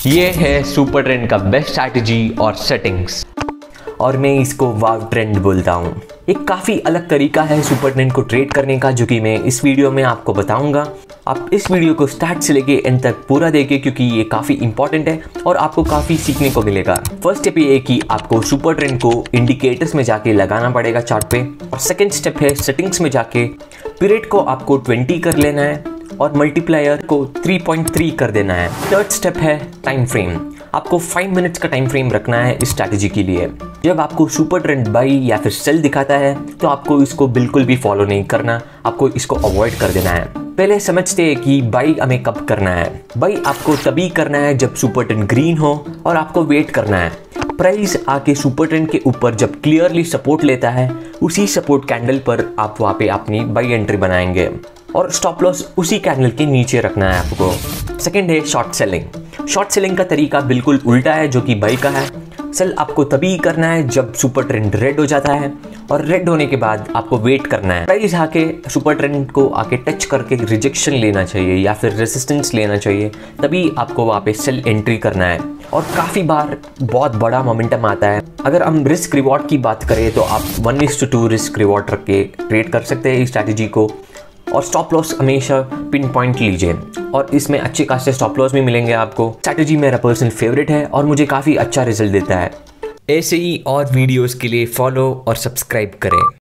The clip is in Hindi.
ये है सुपर ट्रेंड का बेस्ट स्ट्रैटेजी और सेटिंग्स, और मैं इसको वाव ट्रेंड बोलता हूँ। एक काफ़ी अलग तरीका है सुपर ट्रेंड को ट्रेड करने का, जो कि मैं इस वीडियो में आपको बताऊंगा। आप इस वीडियो को स्टार्ट से लेके एंड तक पूरा देखें, क्योंकि ये काफ़ी इंपॉर्टेंट है और आपको काफ़ी सीखने को मिलेगा। फर्स्ट स्टेप ये है कि आपको सुपर ट्रेंड को इंडिकेटर्स में जाके लगाना पड़ेगा चार्ट पे, और सेकेंड स्टेप है सेटिंग्स में जाके पीरियड को आपको 20 कर लेना है और मल्टीप्लायर को 3.3 कर देना है। थर्ड स्टेप है टाइम फ्रेम। आपको 5 मिनट्स का टाइम फ्रेम रखना है इस स्ट्रैटेजी के लिए। जब आपको सुपर ट्रेंड बाई या फिर सेल दिखाता है तो आपको इसको बिल्कुल भी फॉलो नहीं करना, आपको इसको अवॉइड कर देना है। पहले समझते हैं कि बाई हमें कब करना है। बाई आपको तभी करना है जब सुपर ट्रेंड ग्रीन हो और आपको वेट करना है। प्राइस आके सुपर ट्रेंड के ऊपर जब क्लियरली सपोर्ट लेता है, उसी सपोर्ट कैंडल पर आप वहाँ पे अपनी बाई एंट्री बनाएंगे और स्टॉप लॉस उसी कैंडल के नीचे रखना है आपको। सेकंड है शॉर्ट सेलिंग। शॉर्ट सेलिंग का तरीका बिल्कुल उल्टा है जो कि बाई का है। सेल आपको तभी करना है जब सुपर ट्रेंड रेड हो जाता है, और रेड होने के बाद आपको वेट करना है। प्राइस आके सुपर ट्रेंड को आके टच करके रिजेक्शन लेना चाहिए या फिर रेजिस्टेंस लेना चाहिए, तभी आपको वहाँ पे सेल एंट्री करना है। और काफ़ी बार बहुत बड़ा मोमेंटम आता है। अगर हम रिस्क रिवॉर्ड की बात करें तो आप 1:2 रिस्क रिवॉर्ड रख के ट्रेड कर सकते हैं इस स्ट्रैटेजी को। और स्टॉप लॉस हमेशा पिन पॉइंट लीजिए, और इसमें अच्छे खासे स्टॉप लॉस भी मिलेंगे आपको। स्ट्रैटेजी मेरा पर्सनल फेवरेट है और मुझे काफ़ी अच्छा रिजल्ट देता है। ऐसे ही और वीडियोस के लिए फॉलो और सब्सक्राइब करें।